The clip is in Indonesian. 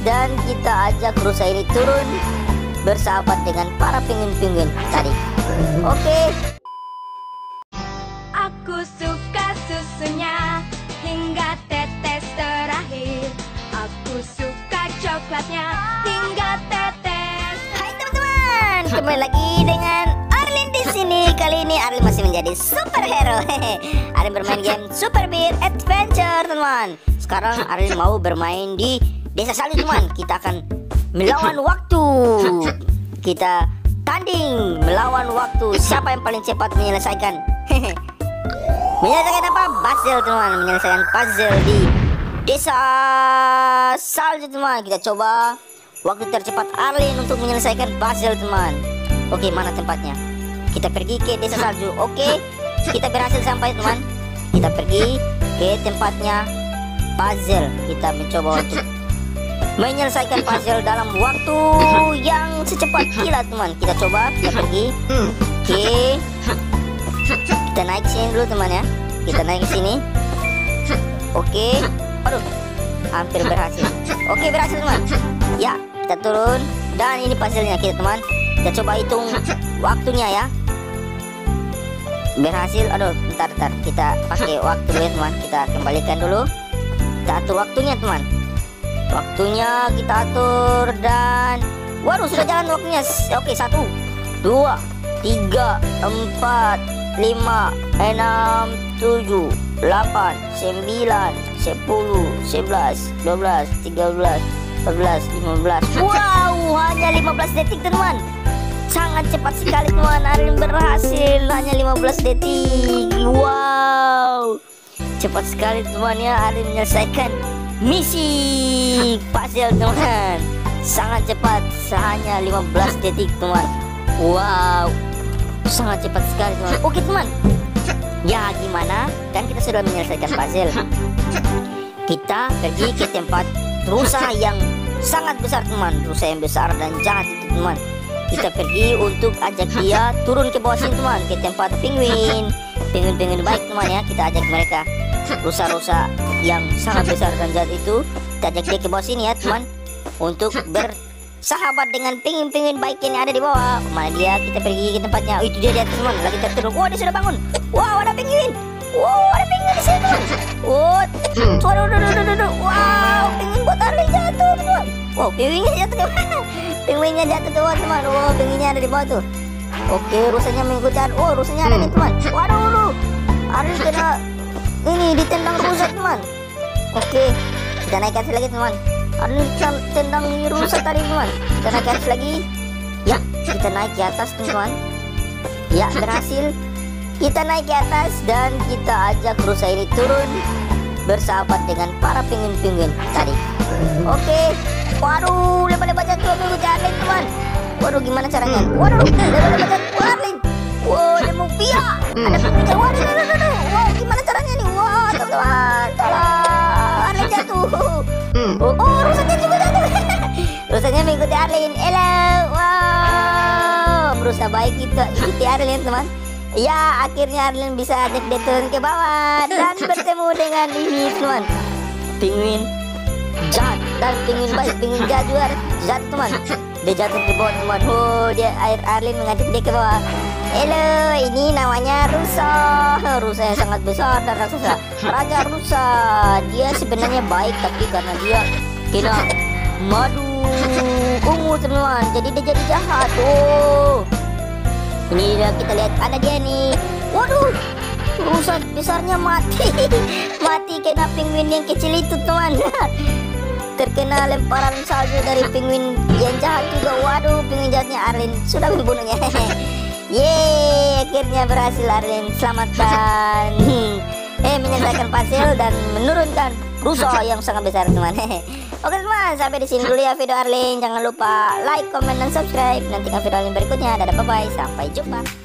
dan kita ajak rusa ini turun bersahabat dengan para penguin-penguin tadi. Oke. Aku suka susunya hingga tetes terakhir. Aku suka coklatnya hingga tetes. Hai teman-teman, kembali lagi dengan Arlin di sini. Kali ini Arlin masih menjadi superhero. Arlin bermain game Super Bear Adventure, teman. Sekarang Arlin mau bermain di desa salju, teman. Kita akan melawan waktu. Kita tanding melawan waktu. Siapa yang paling cepat menyelesaikan? Menyelesaikan apa? Puzzle, teman. Menyelesaikan puzzle di desa salju, teman. Kita coba waktu tercepat Arlin untuk menyelesaikan puzzle, teman. Oke, mana tempatnya? Kita pergi ke desa salju. Oke, kita berhasil sampai, teman. Kita pergi ke tempatnya puzzle. Kita mencoba untuk menyelesaikan puzzle dalam waktu yang secepat kilat, teman. Kita coba, kita pergi. Oke, kita naik sini dulu, teman ya. Kita naik ke sini. Oke, aduh, hampir berhasil. Oke, berhasil, teman. Ya, kita turun dan ini puzzle-nya kita, teman. Kita coba hitung waktunya ya. Berhasil. Aduh, bentar. Kita pakai waktu dulu ya, teman. Kita kembalikan dulu. Kita atur waktunya, teman. Waktunya kita atur dan waduh, sudah jalan waktunya. Oke, 1, 2, 3, 4, 5, 6, 7, 8, 9, 10, 11, 12, 13, 14, 15. Wow, hanya 15 detik, teman. Sangat cepat sekali, teman. Arlin berhasil hanya 15 detik. Wow, cepat sekali, teman ya. Arlin menyelesaikan misi puzzle, teman. Sangat cepat, hanya 15 detik, teman. Wow, sangat cepat sekali, teman. Oke, teman. Ya, gimana? Dan kita sudah menyelesaikan puzzle. Kita pergi ke tempat rusa yang sangat besar, teman. Rusa yang besar dan jahat itu, teman. Kita pergi untuk ajak dia turun ke bawah sini, teman. Ke tempat penguin baik, teman ya. Kita ajak mereka, rusa-rusa yang sangat besar dan jahat itu. Kita ajak dia ke bawah sini ya, teman, untuk bersahabat dengan penguin baik yang ada di bawah. Mana dia? Kita pergi ke tempatnya. Oh, itu dia di atas, teman. Lagi terturun. Wah, dia sudah bangun. Wow, ada penguin. Wow, ada penguin di sini, teman. Wow, wow, penguin buat Arlin jatuh, teman. Wow, penguinnya jatuh ke bawah. Penguinnya jatuh ke bawah, teman. Wow, penguinnya ada di bawah tuh. Oke, rusanya mengikuti. Oh, rusanya ada nih, teman. Waduh, Arlin kena ini ditendang rusa, teman. Oke, kita naik ke atas lagi, teman. Arlin tendang rusa tadi, teman. Kita naik ke atas lagi. Ya, kita naik ke atas, teman. Ya, berhasil. Kita naik ke atas dan kita ajak rusa ini turun bersahabat dengan para penguin tadi. Oke. Waduh, lebar-lebar jatuh mengikuti Arlin, teman. Waduh, gimana caranya? Waduh, lebar-lebar jatuh Arlin. Wow, dia mau pihak. Ada penguin. Waduh. Wow, gimana caranya nih? Wow, teman-teman, tolong. Arlin jatuh. Oh, rusanya juga jatuh. Rusanya mengikuti Arlin. Hello. Wow, berusaha baik kita ikuti Arlin, teman. Ya, akhirnya Arlin bisa ajak dia turun ke bawah dan bertemu dengan ini, teman. Penguin jahat dan penguin baik. Penguin jahat juga jatuh, teman. Dia jatuh ke bawah, teman. Oh, dia Arlin mengajak dia ke bawah. Halo, ini namanya rusa. Rusa yang sangat besar dan raksasa. Raja rusa. Dia sebenarnya baik, tapi karena dia kena madu ungu, teman, jadi dia jadi jahat. Oh, ini kita lihat ada dia nih. Waduh, rusa besarnya mati. Mati kena penguin yang kecil itu, teman. Terkena lemparan salju dari penguin yang jahat juga. Waduh, penguin jahatnya Arlin sudah membunuhnya. Yeay, akhirnya berhasil Arlin selamatkan. Menyelesaikan puzzle dan menurunkan rusa yang sangat besar, teman. Oke, teman, sampai di sini dulu ya video Arlin. Jangan lupa like, comment, dan subscribe. Nantikan video Arlin berikutnya. Dadah, bye bye, sampai jumpa.